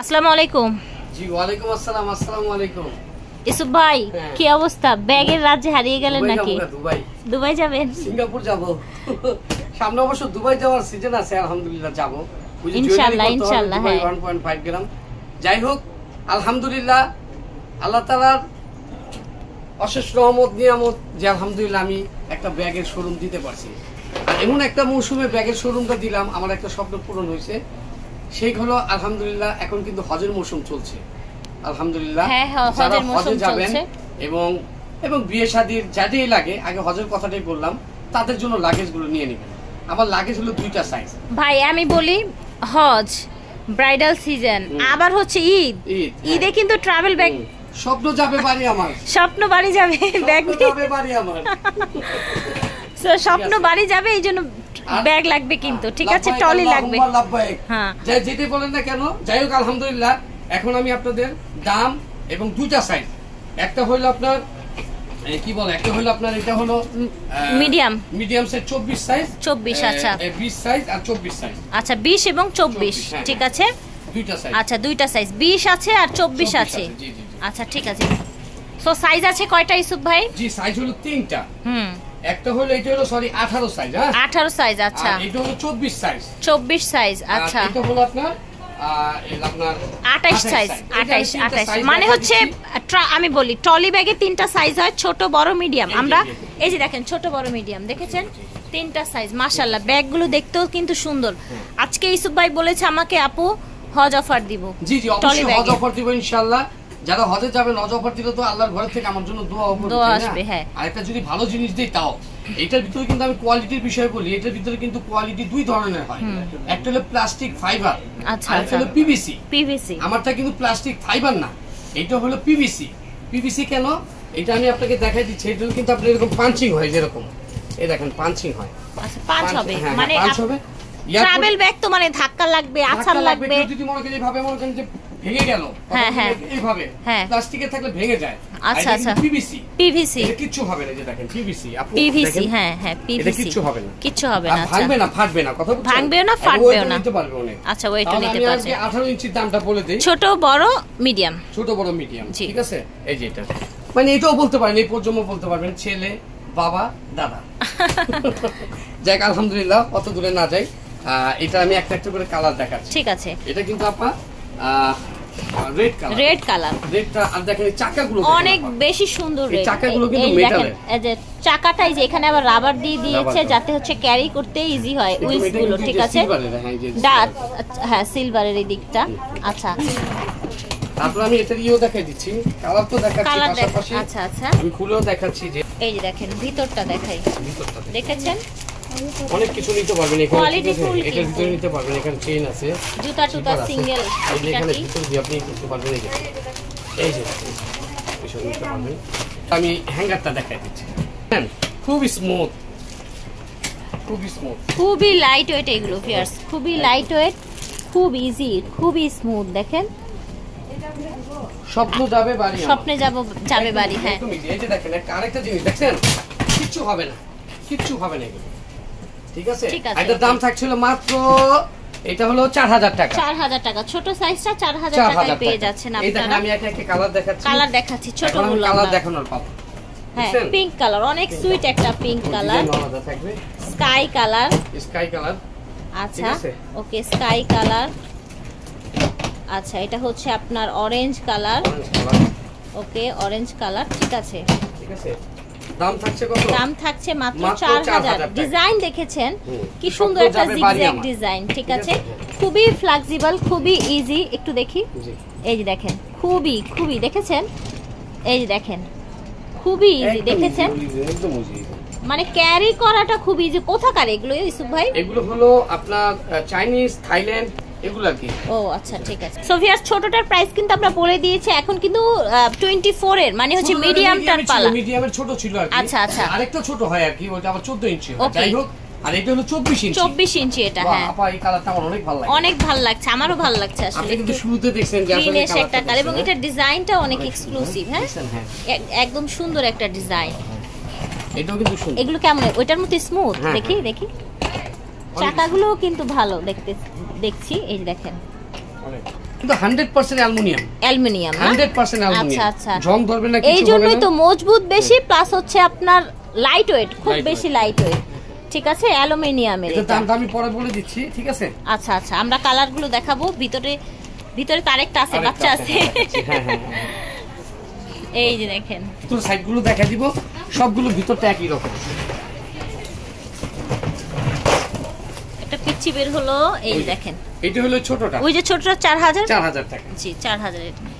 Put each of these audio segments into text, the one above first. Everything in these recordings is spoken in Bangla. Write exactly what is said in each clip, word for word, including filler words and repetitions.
আসসালামু আলাইকুম। জি ওয়ালাইকুম আসসালাম। আসসালামু আলাইকুম। ইসুফ ভাই কি অবস্থা? ব্যাগের রাজ্যে হারিয়ে গেলেন নাকি? দুবাই দুবাই যাবেন? সিঙ্গাপুর যাব। সামনে অবশ্য দুবাই যাওয়ার সিজন আছে, আলহামদুলিল্লাহ যাব ইনশাআল্লাহ ইনশাআল্লাহ। হ্যাঁ এক পয়েন্ট পাঁচ গ্রাম। যাই হোক আলহামদুলিল্লাহ, আল্লাহ তাআলার অশেষ রহমত নিয়ামত যে আলহামদুলিল্লাহ আমি একটা ব্যাগের শোরুম দিতে পারছি। আর এমন একটা মৌসুমে ব্যাগের শোরুমটা দিলাম, আমার একটা স্বপ্ন পূরণ হয়েছে। সেই হলো আলহামদুলিল্লাহ এখন কিন্তু হজের মৌসুম চলছে আলহামদুলিল্লাহ। যারা হজে যাবেন এবং এবং বিয়ে শাদীর যাদেরই লাগে, আগে হজের কথাটাই বললাম, তাদের জন্য লাগেজ গুলো নিয়ে নেবেন। আমার লাগেজ হলো দুইটা সাইজ। ভাই আমি বলি, হজ, ব্রাইডাল সিজন, আবার হচ্ছে ঈদ, ঈদে কিন্তু ট্রাভেল ব্যাগ স্বপ্ন যাবে বাড়ি আমার, স্বপ্ন বাড়ি যাবে, ব্যাগ যাবে বাড়ি আমার, সো স্বপ্ন বাড়ি যাবে, এই জন্য ব্যাগ লাগবে কিন্তু, ঠিক আছে, টলি লাগবে। হ্যাঁ যাই যেটা বলেন না কেন, যাই হোক আলহামদুলিল্লাহ এখন আমি আপনাদের দাম এবং দুইটা সাইজ, একটা হলো আপনার কি বলে, একটা হলো আপনার এটা হলো মিডিয়াম মিডিয়াম সাইজ চব্বিশ সাইজ, চব্বিশ আচ্ছা বিশ সাইজ আর চব্বিশ সাইজ, আচ্ছা বিশ এবং চব্বিশ, ঠিক আছে দুইটা সাইজ, আচ্ছা দুইটা সাইজ, বিশ আছে আর চব্বিশ আছে, আচ্ছা ঠিক আছে। সো সাইজ আছে কয়টা ইসুফ ভাই? জি সাইজ হলো তিনটা। হুম একটা হলো এটা হলো সরি আঠারো সাইজ, হ্যাঁ আঠারো সাইজ, আচ্ছা এটা হলো চব্বিশ সাইজ, চব্বিশ সাইজ, আচ্ছা এটা হলো আপনার আঠাশ সাইজ, আঠাশ আঠাশ মানে হচ্ছে আমি বলি ট্রলি ব্যাগে তিনটা সাইজ হয়, ছোট বড় মিডিয়াম। আমরা এই যে দেখেন ছোট বড় মিডিয়াম দেখেছেন, তিনটা সাইজ। মাশাআল্লাহ ব্যাগগুলো দেখতেও কিন্তু সুন্দর। আজকে ইসুফ ভাই বলেছে আমাকে আপু হজ অফার দিব। জি জি অবশ্যই হজ অফার দিব ইনশাআল্লাহ। যারা হজে যাবেন হজ অফার দিলে তো আল্লাহর ঘর থেকে আমার জন্য দোয়া হবে, দোয়া আসবে। হ্যাঁ আর একটা যদি ভালো জিনিস দেই তাও। এটার ভিতরে কিন্তু আমি কোয়ালিটির বিষয় বলি, এটার ভিতরে কিন্তু কোয়ালিটি দুই ধরনের হয়, একটা হলো প্লাস্টিক ফাইবার, আচ্ছা আর একটা হলো পিভিসি। পিভিসি আমারটা কিন্তু প্লাস্টিক ফাইবার না, এটা হলো পিভিসি। পিভিসি কেন এটা আমি আপনাকে দেখাই দিচ্ছি। এটা কিন্তু আপনি এরকম পাঞ্চিং হয়, যেরকম এই দেখেন পাঞ্চিং হয়, আচ্ছা পাঁচ হবে, মানে পাঁচ হবে। ট্রাভেল ব্যাগ তো মানে ধাক্কা লাগবে, আছাড় লাগবে, যদি মনে করেন এইভাবে মনে করেন যে ভেঙে গেল, হ্যাঁ হ্যাঁ এইভাবে প্লাস্টিকে থাকলে ভেঙে যায়। আচ্ছা আচ্ছা পিভিসি, পিভিসি এটা কিচ্ছু হবে না, যে দেখেন পিভিসি, আপু পিভিসি, হ্যাঁ হ্যাঁ পিভিসি, এটা কিচ্ছু হবে না, কিচ্ছু হবে না, আচ্ছা ভাঙবে না, ফাটবে না, কথা বলছেন, ভাঙবেও না ফাটবেও না, নিতে পারবে অনেক। আচ্ছা ওইটা নিতে পারবে। আমি আঠারো ইঞ্চির দামটা বলে দেই, ছোট বড় মিডিয়াম, ছোট বড় মিডিয়াম, ঠিক আছে। এই যে এটা মানে এটাও বলতে পারেন, এই পর্যন্ত বলতে পারবেন, ছেলে বাবা দাদা। যাক আলহামদুলিল্লাহ অত দূরে না যাই, এটা আমি একটা একটা করে কালার দেখাচ্ছি, ঠিক আছে। এটা কিন্তু আপা রেড কালার, রেড কালার, রেডটা আর দেখেন চাকাগুলো অনেক বেশি সুন্দর, এই চাকাগুলো কিন্তু মেটালের, এই যে চাকাটাই যে এখানে আবার রাবার দিয়ে দিয়েছে যাতে হচ্ছে ক্যারি করতে ইজি হয় উইলস গুলো, ঠিক আছে। হ্যাঁ সিলভারের এই দিকটা, আচ্ছা। তারপর আমি এটা দিয়েও দেখাই দিচ্ছি, কালার তো দেখাচ্ছি পাশাপাশি, আচ্ছা আচ্ছা আমি খুলেও দেখাচ্ছি। যে এই যে দেখেন ভিতরটা দেখাই, ভিতরটা দেখেছেন, অনেক কিছু নিতে পারবেন এখানে, এটার ভিতরে নিতে পারবেন, এখানে চেইন আছে, জুতা টুতা সিঙ্গেল, এখানে ভিতরে দিয়ে আপনি করতে পারবেন। এই যে এই যে কিছু নিতে পারবেন। আমি হ্যাঙ্গারটা দেখাই দিচ্ছি, খুব স্মুথ, খুব স্মুথ, খুবই লাইট ওয়েট, এগুলো ভিউয়ার্স খুবই লাইট ওয়েট, খুব ইজি, খুবই স্মুথ। দেখেন স্বপ্ন যাবে বাড়ি, স্বপ্নে যাব যাবে বাড়ি। হ্যাঁ এই যে দেখেন আরেকটা জিনিস দেখছেন, কিচ্ছু হবে না, কিচ্ছু হবে না এগুলো, ঠিক আছে। এটার দাম থাকছিল মাত্র, এটা হলো চার হাজার টাকা, চার হাজার টাকা, ছোট সাইজটা চার হাজার টাকায় পেয়ে যাচ্ছেন আপনারা। এই দেখেন আমি একটা একটা কালার দেখাচ্ছি, কালার দেখাচ্ছি, ছোটগুলো কালার দেখানোর পাবো। হ্যাঁ পিঙ্ক কালার, অনেক সুইট একটা পিঙ্ক কালার, থাকবে স্কাই কালার, স্কাই কালার, আচ্ছা ওকে স্কাই কালার, আচ্ছা এটা হচ্ছে আপনার orange colour, okay orange colour, ঠিক আছে ঠিক আছে। দাম থাকছে কত? দাম থাকছে মাত্র চার হাজার। ডিজাইন দেখেছেন কি সুন্দর একটা জিগজ্যাগ ডিজাইন, ঠিক আছে, খুবই ফ্লেক্সিবল, খুবই ইজি। একটু দেখি, এই যে দেখেন খুবই খুবই দেখেছেন, এই যে দেখেন খুবই ইজি, দেখেছেন একদম ইজি, মানে ক্যারি করাটা খুব ইজি। কোথাকার এগুলো ইউসুফ ভাই? এগুলো হলো আপনার চাইনিজ, থাইল্যান্ড, এগুলা কি। ও আচ্ছা ঠিক আছে। সো ভিউয়ার্স ছোটটার প্রাইস কিন্তু আমরা বলে দিয়েছি, এখন কিন্তু চব্বিশ এর মানে হচ্ছে মিডিয়ামটার পালা, মিডিয়ামের ছোট ছিল আর কি, আচ্ছা আচ্ছা আরেকটা ছোট হয় আর কি, ওটা আবার চোদ্দ ইঞ্চি হয়। যাই হোক আর এটা হলো চব্বিশ ইঞ্চি, চব্বিশ ইঞ্চি এটা। হ্যাঁ আপা এই কালারটা আমার অনেক ভালো লাগে, অনেক ভালো লাগছে, আমারও ভালো লাগছে আসলে। আপনি কিন্তু শুরুতে দেখছেন যে আসলে এই একটা কালার, এবং এটা ডিজাইনটা অনেক এক্সক্লুসিভ। হ্যাঁ একদম সুন্দর একটা ডিজাইন, এটাও কিন্তু সুন্দর। এগুলো কেমন ওইটার মতো স্মুথ, দেখি দেখি চাকাগুলো কিন্তু ভালো দেখতে দেখছি, এই যে দেখেন কিন্তু hundred percent aluminium aluminium hundred percent aluminium. আচ্ছা আচ্ছা, জং ধরবে না, কিছু হবে না, এই জন্যই তো মজবুত বেশি, প্লাস হচ্ছে আপনার লাইট ওয়েট, খুব বেশি লাইট ওয়েট। ঠিক আছে, অ্যালুমিনিয়ামের। এটা দামটা আমি পরে বলে দিচ্ছি, ঠিক আছে? আচ্ছা আচ্ছা, আমরা কালারগুলো দেখাবো। ভিতরে ভিতরে তারেকটা আছে, বাচ্চা আছে। হ্যাঁ হ্যাঁ, এই যে দেখেন, ভিতর সাইডগুলো দেখা দিব, সবগুলো ভিতরটা একই রকম। একটা পিচ্চি বের হলো, এই দেখেন। এটা হলো ছোটটা, ওই যে ছোটটা চার হাজার চার হাজার টাকা। জি, চার হাজার।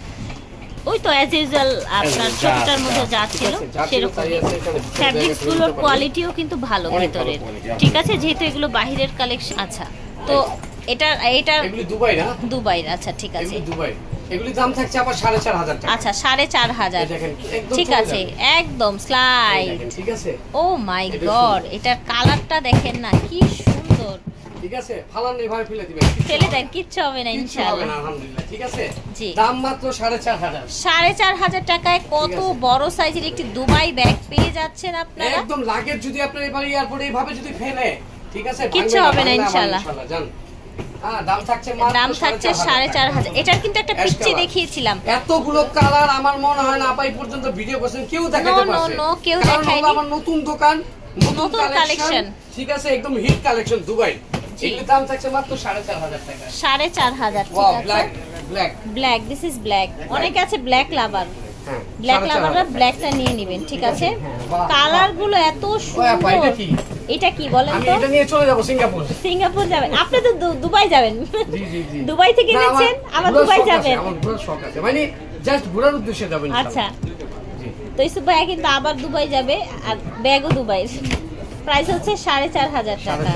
ওই তো অ্যাজ ইউজুয়াল আপনার ছোটটার মধ্যে যা ছিল সেরকম। ফ্যাব্রিক্স গুলোর কোয়ালিটিও কিন্তু ভালো ভিতরের, ঠিক আছে, যেহেতু এগুলো বাহিরের কালেকশন। আচ্ছা, তো এটা এটা এগুলো দুবাই না? দুবাইয়ের। আচ্ছা ঠিক আছে, এগুলো দুবাই। এগুলি দাম থাকছে আবার সাড়ে চার হাজার টাকা। আচ্ছা, সাড়ে চার হাজার। ঠিক আছে, একদম স্লাইড। ঠিক আছে। ও মাই গড, এটার কালারটা দেখেন না, কি সুন্দর। ঠিক আছে, ফালান নেই, ভাবে ফেলে দিবেন, ফেলে দেন, কিচ্ছু হবে না ইনশাআল্লাহ। আলহামদুলিল্লাহ, ঠিক আছে। জি, দাম মাত্র সাড়ে চার হাজার। সাড়ে চার হাজার টাকায় কত বড় সাইজের একটি দুবাই ব্যাগ পেয়ে যাচ্ছেন আপনারা। একদম লাগেজ যদি আপনার এবার এয়ারপোর্টে এইভাবে যদি ফেলে, ঠিক আছে, কিচ্ছু হবে না ইনশাআল্লাহ। জান, হ্যাঁ, দাম থাকছে মাত্র দাম থাকছে সাড়ে চার হাজার। এটার কিন্তু একটা পিচ্চি দেখিয়েছিলাম, এতগুলো কালার আমার মনে হয় না আপাই পর্যন্ত ভিডিও করছেন কেউ দেখাতে পারছে। নো নো, কেউ দেখায়নি। আমার নতুন দোকান, নতুন কালেকশন, ঠিক আছে, একদম হিট কালেকশন দুবাই। এগুলোর দাম থাকছে মাত্র সাড়ে চার হাজার টাকা। সাড়ে চার হাজার, ঠিক আছে। Black black black, this is black. অনেকে আছে ব্ল্যাক লাভার, ব্ল্যাক লাভাররা ব্ল্যাকটা নিয়ে নেবেন, ঠিক আছে। কালার গুলো এত সুন্দর। এটা কি বলেন তো? আমি এটা নিয়ে চলে যাব সিঙ্গাপুর। সিঙ্গাপুর যাবেন আপনি? তো দুবাই যাবেন। জি জি জি, দুবাই থেকে নিচ্ছেন, আবার দুবাই যাবেন? আমার পুরো শখ আছে, মানে জাস্ট ঘোরার উদ্দেশ্যে যাবেন। আচ্ছা, তো ইসু ভাই কিন্তু আবার দুবাই যাবে, আর ব্যাগও দুবাই। প্রাইস হচ্ছে সাড়ে চার হাজার টাকা।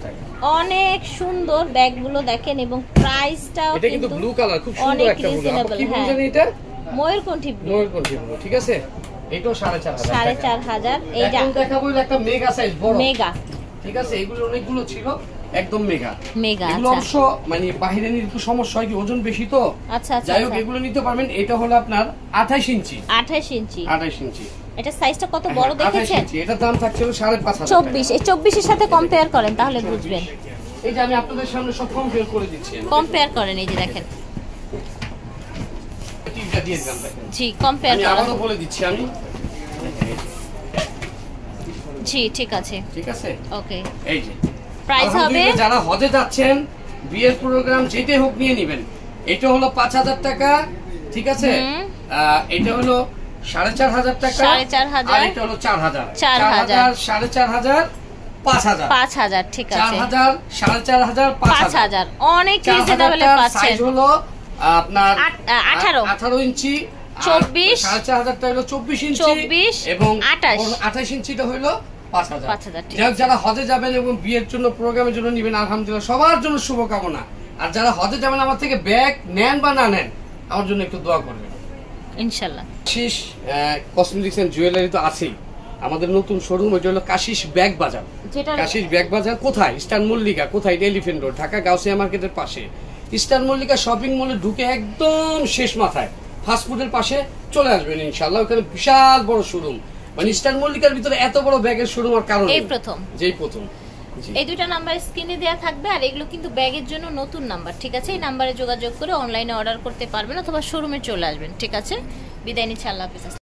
অনেক সুন্দর ব্যাগগুলো দেখেন, এবং প্রাইসটাও কিন্তু ব্লু কালার, খুব সুন্দর একটা ব্লু। কি বলছেন এটা? ময়ূরকণ্ঠী ব্লু। ময়ূরকণ্ঠী ব্লু, ঠিক আছে। এটাও সাড়ে চার হাজার। সাড়ে চার হাজার। এইটা এখন দেখাবো একটা মেগা সাইজ, বড় মেগা, ঠিক আছে। এগুলো অনেকগুলো ছিল, একদম মেগা মেগা। এগুলো অবশ্য মানে বাইরে নিয়ে একটু সমস্যা হয়, কি ওজন বেশি তো। আচ্ছা আচ্ছা, যাই হোক, এগুলো নিতে পারবেন। এটা হলো আপনার আঠাশ ইঞ্চি। আঠাশ ইঞ্চি, আঠাশ ইঞ্চি। এটা সাইজটা কত বড় দেখেছেন? এটার দাম থাকছে সাড়ে পাঁচ হাজার। চব্বিশ, এই চব্বিশ এর সাথে কম্পেয়ার করেন তাহলে বুঝবেন। এই যে আমি আপনাদের সামনে সব কম্পেয়ার করে দিচ্ছি। কম্পেয়ার করেন, এই যে দেখেন। টিপটা দিয়ে দিলাম, দেখেন। জি, কম্পেয়ার আমি করেন। আবারও বলে দিচ্ছি আমি। জি, ঠিক আছে, ঠিক আছে, ওকে। এই যে প্রাইস হবে, যারা হজে যাচ্ছেন, বিয়ের প্রোগ্রাম যেটাই হোক নিয়ে নেবেন। এটা হলো পাঁচ হাজার টাকা, ঠিক আছে। এটা হলো সাড়ে চার হাজার টাকা, সাড়ে চার হাজার। আর এটা হলো চার হাজার। চার হাজার, সাড়ে চার হাজার, পাঁচ হাজার, পাঁচ হাজার, ঠিক আছে। চার হাজার, সাড়ে চার হাজার, পাঁচ হাজার। অনেক রিজনেবলে পাচ্ছেন। সাইজ হলো আপনার আঠারো, আঠারো ইঞ্চি। চব্বিশ, সাড়ে চার হাজারটা হলো চব্বিশ ইঞ্চি, চব্বিশ এবং আঠাশ, আঠাশ ইঞ্চিটা হলো পাঁচ হাজার। পাঁচ হাজার। যারা হজে যাবেন এবং বিয়ের জন্য প্রোগ্রামের জন্য নিবেন, আলহামদুলিল্লাহ সবার জন্য শুভকামনা। আর যারা হজে যাবেন আমার থেকে ব্যাগ নেন বা না নেন, আমার জন্য একটু দোয়া করবেন ইনশাআল্লাহ। কাশিস কসমেটিক্স এন্ড জুয়েলারি তো আছেই, আমাদের নতুন শোরুম ওইটা হলো কাশিস ব্যাগ বাজার। কাশিস ব্যাগ বাজার কোথায়? ইস্টার্ন মল্লিকা। কোথায়? এলিফ্যান্ট রোড, ঢাকা গাউসিয়া মার্কেটের পাশে। ইস্টার্ন মল্লিকা শপিং মলে ঢুকে একদম শেষ মাথায় ফাস্টফুডের পাশে চলে আসবেন ইনশাআল্লাহ। ওখানে বিশাল বড় শোরুম, মানে ইস্টার্ন মল্লিকার ভিতরে এত বড় ব্যাগের শোরুম আর কারণ এই প্রথম, যেই প্রথম। এই দুটো নাম্বার স্ক্রিনে দেওয়া থাকবে, আর এগুলো কিন্তু ব্যাগের জন্য নতুন নাম্বার, ঠিক আছে। এই নাম্বারে যোগাযোগ করে অনলাইনে অর্ডার করতে পারবেন, অথবা শোরুমে চলে আসবেন, ঠিক আছে। বিদায় নিচ্ছি, আল্লাহ হাফেজ।